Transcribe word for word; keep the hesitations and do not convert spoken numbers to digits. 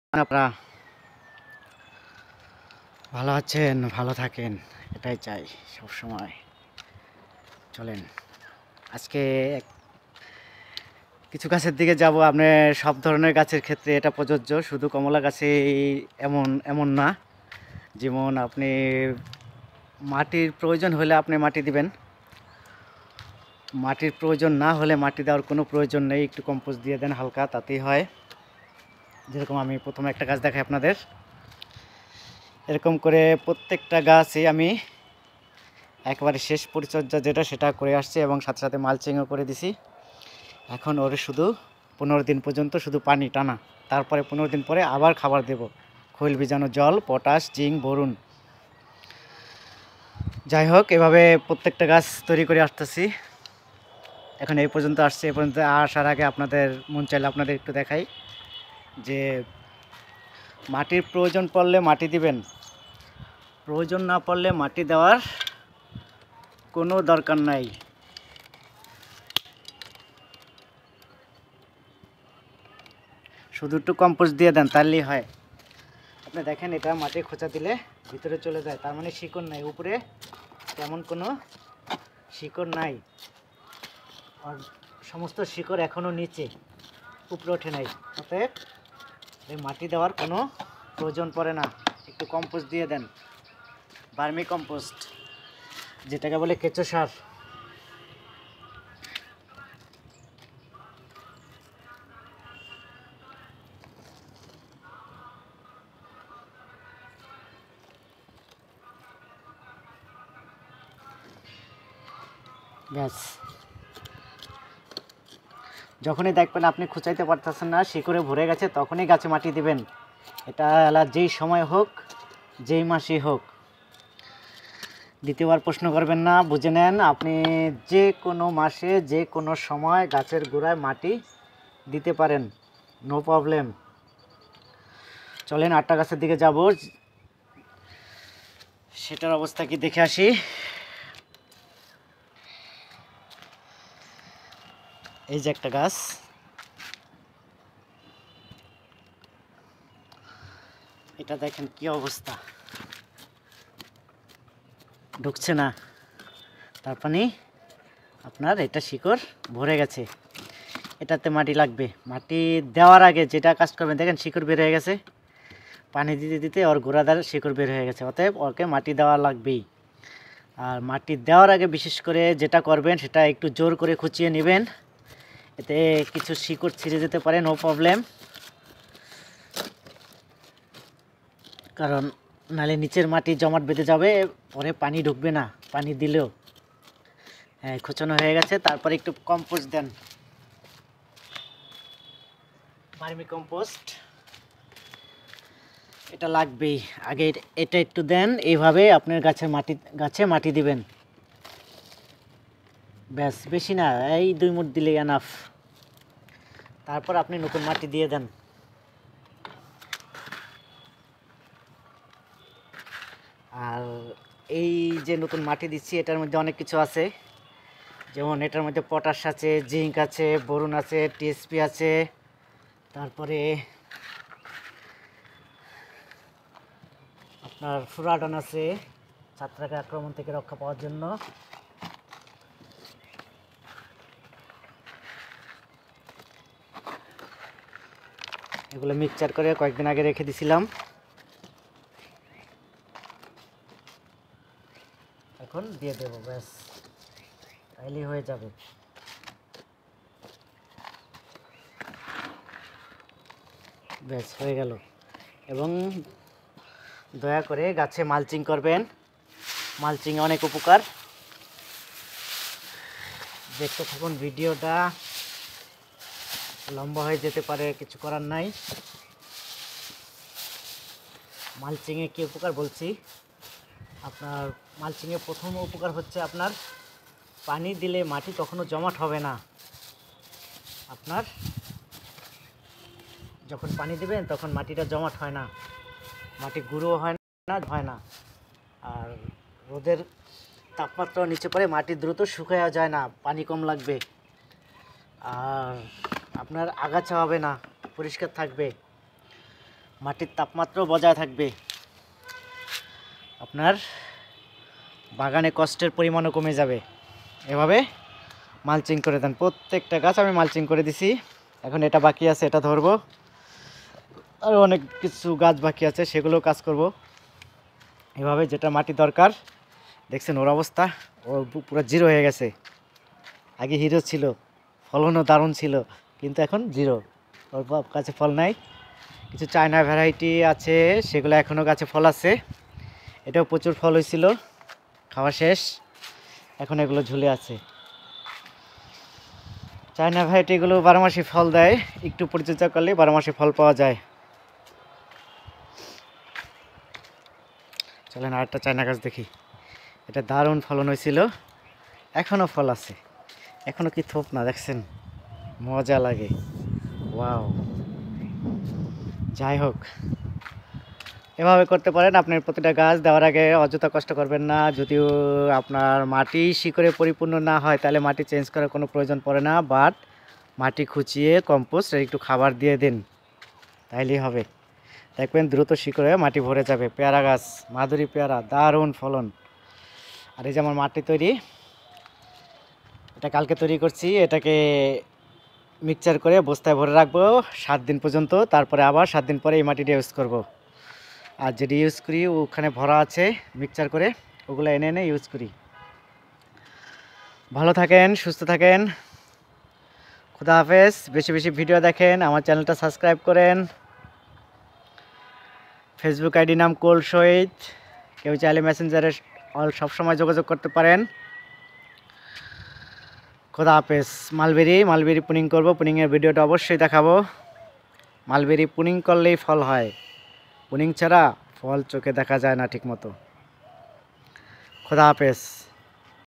আপনারা ভালো আছেন, ভালো থাকেন, এটাই চাই সব সময়। চলেন আজকে কিছু গাছের দিকে যাব। আপনি সব ধরনের গাছের ক্ষেত্রে এটা প্রযোজ্য, শুধু কমলা গাছে এমন এমন না। যেমন আপনি মাটির প্রয়োজন হলে আপনি মাটি দিবেন, মাটির প্রয়োজন না হলে মাটি দেওয়ার কোনো প্রয়োজন নেই। একটু কম্পোস্ট দিয়ে দেন হালকা, তাতেই হয়। যেরকম আমি প্রথমে একটা গাছ দেখাই আপনাদের, এরকম করে প্রত্যেকটা গাছই আমি একবারে শেষ পরিচর্যা যেটা সেটা করে আসছি এবং সাথে সাথে মালচিংও করে দিছি। এখন ওর শুধু পনেরো দিন পর্যন্ত শুধু পানি টানা, তারপরে পনেরো দিন পরে আবার খাবার দেব, খৈল ভিজানো জল, পটাশ, জিঙ্ক, বোরন। যাই হোক, এভাবে প্রত্যেকটা গাছ তৈরি করে আসতেছি। এখন এই পর্যন্ত আসছে। এই পর্যন্ত আসার আগে আপনাদের মন চাইলে আপনাদের একটু দেখাই যে মাটির প্রয়োজন পড়লে মাটি দিবেন, প্রয়োজন না পড়লে মাটি দেওয়ার কোনো দরকার নাই। শুধু একটু কম্পোস্ট দিয়ে দেন, তাহলেই হয়। আপনি দেখেন, এটা মাটি খোঁচা দিলে ভিতরে চলে যায়, তার মানে শিকড় নাই, উপরে তেমন কোনো শিকড় নাই। আর সমস্ত শিকড় এখনও নিচে, উপরে ওঠে নাই। অতএব এই মাটি দেওয়ার কোনো প্রয়োজন পড়ে না। একটু কম্পোস্ট দিয়ে দেন, ভার্মি কম্পোস্ট, যেটাকে বলে কেঁচো সার। ব্যাস, যখনই দেখবেন আপনি খুঁচাইতে পারতেছেন না, শিকড়ে ভরে গেছে, তখনই গাছে মাটি দিবেন। এটা যেই সময় হোক, যেই মাসেই হোক। দ্বিতীয়বার প্রশ্ন করবেন না, বুঝে নেন। আপনি যে কোনো মাসে যে কোনো সময় গাছের গোড়ায় মাটি দিতে পারেন, নো প্রবলেম। চলেন আটটা গাছের দিকে যাব, সেটার অবস্থা কি দেখে আসি। এই যে একটা গাছ, এটা দেখেন কি অবস্থা, ঢুকছে না। তার মানে আপনার এটা শিকড় ভরে গেছে, এটাতে মাটি লাগবে। মাটি দেওয়ার আগে যেটা কাজ করবেন, দেখেন শিকড় বের হয়ে গেছে, পানি দিতে দিতে ওর গোড়াদার শিকড় বের হয়ে গেছে। অতএব ওকে মাটি দেওয়া লাগবেই। আর মাটি দেওয়ার আগে বিশেষ করে যেটা করবেন, সেটা একটু জোর করে খুঁচিয়ে নেবেন, এতে কিছু শিকড় ছিঁড়ে যেতে পারে, নো প্রবলেম। কারণ নালে নিচের মাটি জমাট বেঁধে যাবে, পরে পানি ঢুকবে না পানি দিলেও। হ্যাঁ, খোঁচানো হয়ে গেছে। তারপরে একটু কম্পোস্ট দেন, ভার্মি কম্পোস্ট, এটা লাগবেই। আগে এটা একটু দেন, এইভাবে আপনার গাছের মাটি গাছে মাটি দিবেন। ব্যাস, বেশি না, এই দুই মুঠ দিলেই এনাফ। তারপর আপনি নতুন মাটি দিয়ে দেন। আর এই যে নতুন মাটি দিচ্ছি, এটার মধ্যে অনেক কিছু আছে। যেমন এটার মধ্যে পটাশ আছে, জিঙ্ক আছে, বোরন আছে, টিএসপি আছে, তারপরে আপনার ফুরাডন আছে, ছত্রাক আক্রমণ থেকে রক্ষা পাওয়ার জন্য। এগুলো মিক্সচার করে কয়েকদিন আগে রেখে দিছিলাম, এখন দিয়ে দেব। ব্যাস, তাইলেই হয়ে যাবে। ব্যাস, হয়ে গেল। এবং দয়া করে গাছে মালচিং করবেন, মালচিং অনেক উপকার। দেখতে থাকুন, ভিডিওটা লম্বা হয়ে যেতে পারে, কিছু করার নাই। মালচিংয়ে কী উপকার বলছি, আপনার মালচিংয়ে প্রথম উপকার হচ্ছে আপনার পানি দিলে মাটি কখনো জমাট হবে না। আপনার যখন পানি দিবেন তখন মাটিটা জমাট হয় না, মাটি গুঁড়ো হয় না হয় না আর রোদের তাপমাত্রা নিচে পড়ে মাটি দ্রুত শুকায়া যায় না, পানি কম লাগবে। আর আপনার আগাছা হবে না, পরিষ্কার থাকবে। মাটির তাপমাত্রা বজায় থাকবে, আপনার বাগানে কষ্টের পরিমাণও কমে যাবে। এভাবে মালচিং করে দেন। প্রত্যেকটা গাছ আমি মালচিং করে দিছি। এখন এটা বাকি আছে, এটা ধরবো। আর অনেক কিছু গাছ বাকি আছে, সেগুলো কাজ করব। এভাবে যেটা মাটি দরকার, দেখছেন ওর অবস্থা, ও পুরো জিরো হয়ে গেছে। আগে হিরো ছিল, ফলনও দারুণ ছিল, কিন্তু এখন জিরো, ওর কাছে ফল নাই। কিছু চায়না ভ্যারাইটি আছে, সেগুলো এখনও গাছে ফল আছে। এটাও প্রচুর ফল হয়েছিল, খাওয়া শেষ, এখন এগুলো ঝুলে আছে। চায়না ভ্যারাইটিগুলো বারো মাসে ফল দেয়, একটু পরিচর্যা করলে বারো মাসে ফল পাওয়া যায়। চলেন আরেকটা চায়না গাছ দেখি। এটা দারুণ ফলন হয়েছিল, এখনও ফল আছে, এখনও কি থোপ না, দেখছেন, মজা লাগে। ওয়াও, যাই হোক, এভাবে করতে পারেন। আপনার প্রতিটা গাছ দেওয়ার আগে অযথা কষ্ট করবেন না। যদিও আপনার মাটি শিকড়ে পরিপূর্ণ না হয়, তাহলে মাটি চেঞ্জ করার কোনো প্রয়োজন পড়ে না, বাট মাটি খুঁচিয়ে কম্পোস্ট একটু খাবার দিয়ে দিন, তাইলেই হবে। দেখবেন দ্রুত শিকড়ে মাটি ভরে যাবে। পেয়ারা গাছ, মাধুরী পেয়ারা, দারুণ ফলন। আর এই যে আমার মাটি তৈরি, এটা কালকে তৈরি করছি। এটাকে মিক্সচার করে বস্তায় ভরে রাখবো সাত দিন পর্যন্ত, তারপরে আবার সাত দিন পরে এই মাটিটা ইউজ করব। আর যেটি ইউজ করি ওখানে ভরা আছে মিক্সচার করে, ওগুলো এনে এনে ইউজ করি। ভালো থাকেন, সুস্থ থাকেন, খুদা হাফেজ। বেশি বেশি ভিডিও দেখেন, আমার চ্যানেলটা সাবস্ক্রাইব করেন। ফেসবুক আইডি নাম কোল শহীদ, কেউ চাইলে মেসেঞ্জারে অল সবসময় যোগাযোগ করতে পারেন। খুদা হাফেজ। মালবেরি মালবেরি পুনিং করবো, পুনিংয়ের ভিডিওটা অবশ্যই দেখাবো। মালবেরি পুনিং করলেই ফল হয়, পুনিং ছাড়া ফল চোখে দেখা যায় না ঠিক মতো। খুদা হাফেজ।